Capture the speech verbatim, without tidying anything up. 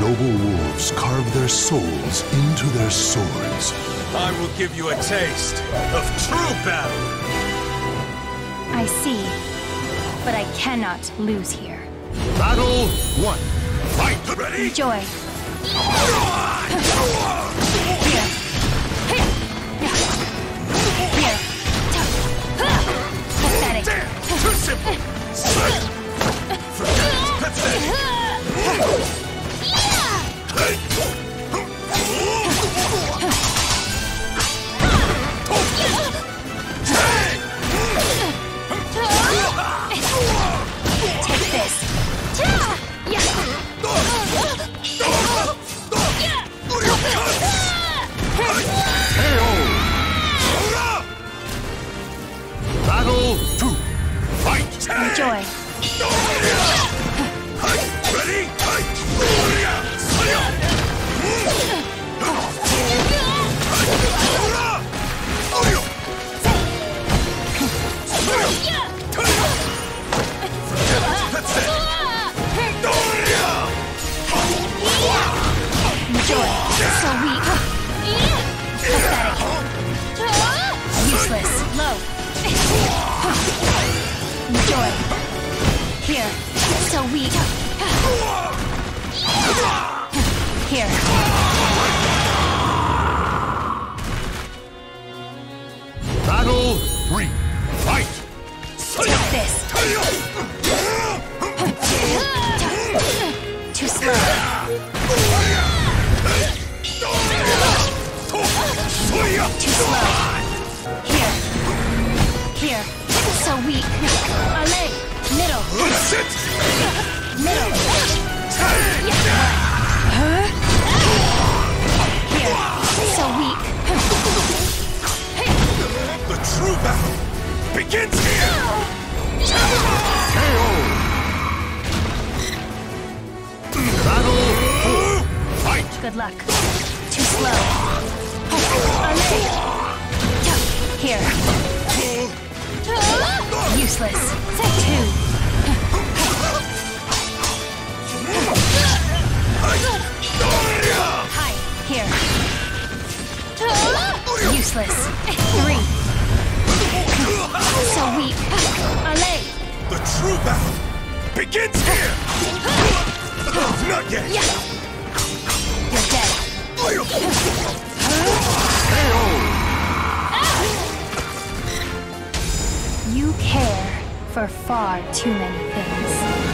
noble wolves carve their souls into their swords. I will give you a taste of true battle. I see, but I cannot lose here. Battle one. Fight! Ready? Enjoy. Here. Here. Pathetic. Damn! Too simple! Forget it! Pathetic! Take this. Battle two. Fight! Enjoy. Ready? Enjoy. So weak. Pathetic. Useless. Low. Enjoy. Here. So weak. Here. Battle three. Fight! Take this. Too slow. Too slow. Here. Here. So weak. Alley. Middle. Sit! Middle. Huh? Here. So weak. The true battle begins here! K O! Battle four. Fight! Good luck. Too slow. Alley. Here. Useless. Two. Hi. Here. Useless. Three. So weak. Alley. The true battle begins here! Not yet! You're dead. K O! You care for far too many things.